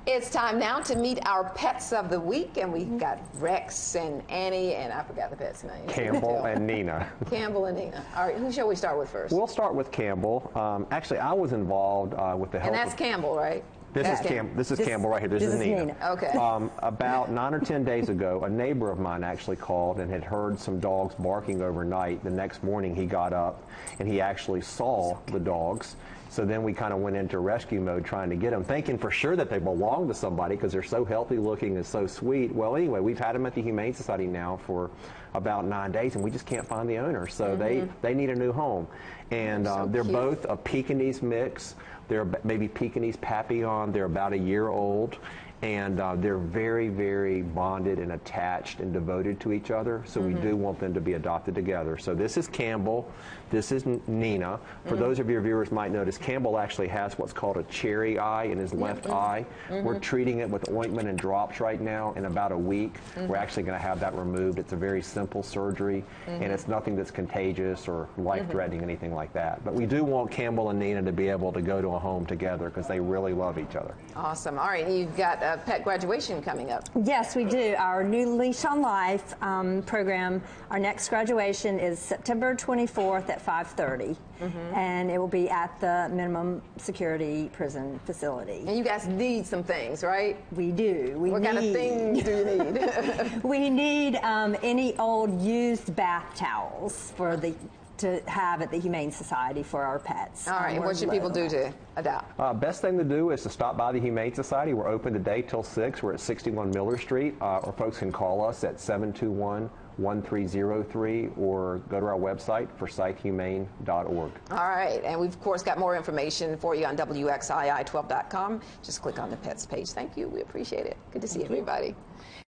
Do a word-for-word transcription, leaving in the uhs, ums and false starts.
It's time now to meet our pets of the week, and we've got Rex and Annie, and I forgot the pet's name. Campbell and Nina. Campbell and Nina. All right, who shall we start with first? We'll start with Campbell. Um, actually, I was involved uh, with the help. And that's of, Campbell, right? This that's is Cam. This is this, Campbell right here. This, this is, is Nina. Nina. Okay. Um, about nine or ten days ago, a neighbor of mine actually called and had heard some dogs barking overnight. The next morning, he got up and he actually saw the dogs. So then we kind of went into rescue mode trying to get them, thinking for sure that they belong to somebody because they're so healthy looking and so sweet. Well, anyway, we've had them at the Humane Society now for about nine days, and we just can't find the owner. So mm-hmm. they, they need a new home. And so uh, they're cute. both a Pekingese mix. They're maybe Pekingese Papillon. They're about a year old. And uh, they're very, very bonded and attached and devoted to each other. So mm-hmm. we do want them to be adopted together. So this is Campbell. This is Nina. For mm-hmm. those of your viewers might notice, Campbell actually has what's called a cherry eye in his left mm-hmm. eye. Mm-hmm. We're treating it with ointment and drops right now. In about a week, mm-hmm. we're actually going to have that removed. It's a very simple surgery, mm-hmm. and it's nothing that's contagious or life-threatening, mm-hmm. anything like that. But we do want Campbell and Nina to be able to go to a home together because they really love each other. Awesome. All right, you've got a pet graduation coming up. Yes, we do. Our new Leash on Life um, program, our next graduation is September twenty-fourth at five thirty, mm-hmm. and it will be at the minimum security prison facility. And you guys need some things, right? We do. We what need, kind of things do you need? We need um, any old used bath towels for the to have at the Humane Society for our pets. All right, and what should people do to adopt? Uh, best thing to do is to stop by the Humane Society. We're open today till six. We're at sixty-one Miller Street, uh, or folks can call us at seven two one, one three zero three or go to our website, forsyth humane dot org. All right, and we've, of course, got more information for you on W X I I twelve dot com. Just click on the Pets page. Thank you. We appreciate it. Good to see everybody.